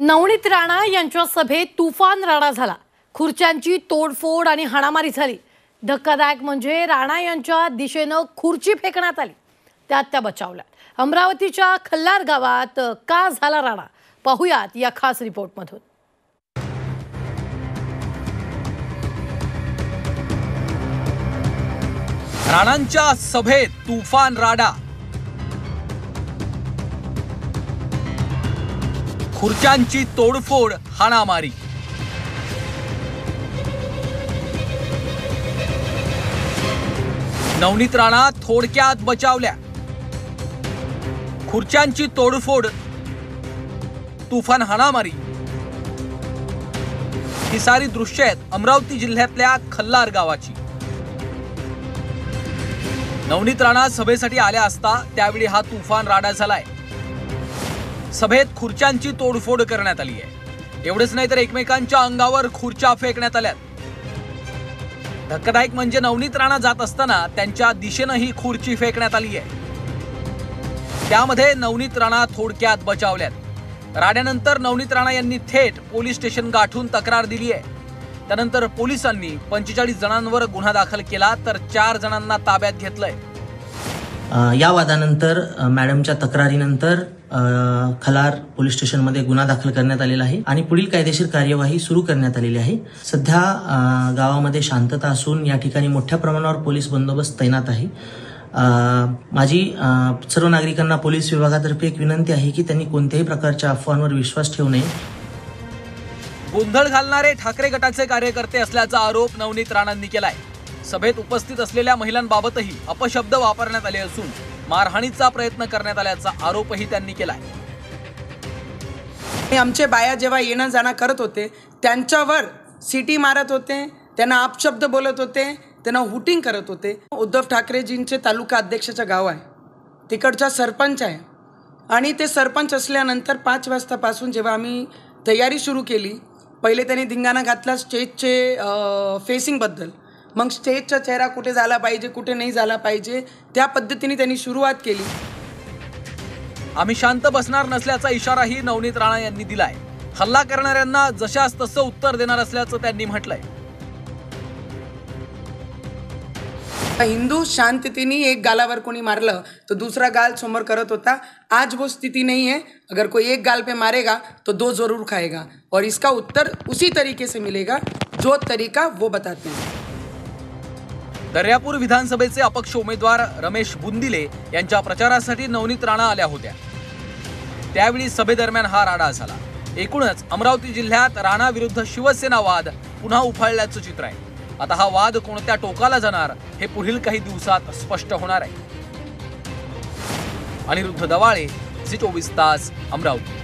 नवनीत राणा यांच्या सभेत तुफान राडा झाला। खुर्च्यांची तोडफोड आणि हाणामारी झाली। धक्कादायक म्हणजे राणा यांच्या दिशेने खुर्ची फेकण्यात आली, त्यात त्या बचावल्या। अमरावतीच्या खल्लार गावात का झाला राडा, पाहूयात या खास रिपोर्टमधून। राणांच्या सभेत तुफान राडा, खुर्च्यांची तोडफोड, हाणामारी। नवनीत राणा थोडक्यात बचावल्या। खुर्च्यांची तोडफोड, तुफान हाणामारी। ही सारी दृश्य आहेत अमरावती जिल्ह्यातल्या खल्लार गावाची। नवनीत राणा सभेसाठी आल्या असता त्यावेळी हा तुफान राडा झालाय। सभेत खुर्च्यांची तोडफोड करण्यात आली आहे। एवढेच नाही तर एकमेकांच्या अंगावर खुर्च्या फेकण्यात आल्यात। धक्कादायक म्हणजे नवनीत राणा जात असताना त्यांच्या दिशेने ही खुर्ची फेकण्यात आली आहे। त्यामध्ये नवनीत राणा थोडक्यात बचावल्यात। राड्यानंतर नवनीत राणा यांनी थेट पोलीस स्टेशन गाठून तक्रार दिली आहे। त्यानंतर पोलिसांनी 45 जणांवर गुन्हा दाखल केला, तर 4 जणांना ताब्यात घेतलंय। या वादानंतर मॅडमच्या तक्रारीनंतर खलार पोलीस स्टेशनमध्ये गुन्हा दाखल करण्यात आलेला आहे आणि पुढील कायदेशीर कार्यवाही सुरू करण्यात आलेली आहे। सध्या गावामध्ये शांतता असून या ठिकाणी मोठ्या प्रमाणावर पोलीस बंदोबस्त तैनात आहे। माझी सर्व नागरिकांना पोलीस विभागातर्फे एक विनंती आहे की त्यांनी कोणत्याही प्रकारच्या अफवांवर विश्वास ठेवू नये। गोंधळ घालणारे ठाकरे गटाचे कार्यकर्ते असल्याचा आरोप नवनीत राणांनी केलाय। सभेत उपस्थित असलेल्या महिलांबाबतही अपशब्द वापरण्यात आले असून मारहाणीचा प्रयत्न करण्यात आल्याचा आरोपही त्यांनी केलाय। आमचे बाया जेव्हा येणं जाणं करत होते त्यांच्यावर सिटी मारत होते, त्यांना अपशब्द बोलत होते, त्यांना हुटिंग करत होते। उद्धव ठाकरेजींचे तालुका अध्यक्षाचं गाव आहे, तिकडचा सरपंच आहे आणि ते सरपंच असल्यानंतर 5 वाजतापासून जेव्हा आम्ही तयारी सुरू केली, पहिले त्यांनी धिंगाणा घातला स्टेजचे फेसिंगबद्दल। मग स्टेजचा चेहरा कुठे झाला पाहिजे, कुठे नाही झाला पाहिजे, त्या पद्धतीने त्यांनी सुरुवात केली। आम्ही शांत बसणार नसल्याचा इशाराही नवनीत राणा यांनी दिलाय। हल्ला करणाऱ्यांना जशास तसं उत्तर देणार असल्याचं त्यांनी म्हटलंय। हिंदू शांततेने एक गालावर कोणी मारलं तो दूसरा गाल समोर करत होता। आज वो स्थिति नहीं है। अगर कोई एक गाल पे मारेगा तो 2 जरूर खाएगा और इसका उत्तर उसी तरीके से मिलेगा जो तरीका वो बताते हैं। दर्यापूर विधानसभेचे अपक्ष उमेदवार रमेश बुंदिले यांच्या प्रचारासाठी नवनीत राणा आल्या होत्या। त्यावेळी सभेदरम्यान हा राडा झाला। एकूणच अमरावती जिल्ह्यात राणा विरुद्ध शिवसेना वाद पुन्हा उफाळल्याचं चित्र आहे। आता हा वाद कोणत्या टोकाला जाणार हे पुढील काही दिवसात स्पष्ट होणार आहे। अनिरुद्ध दवाळे, झी 24 तास, अमरावती।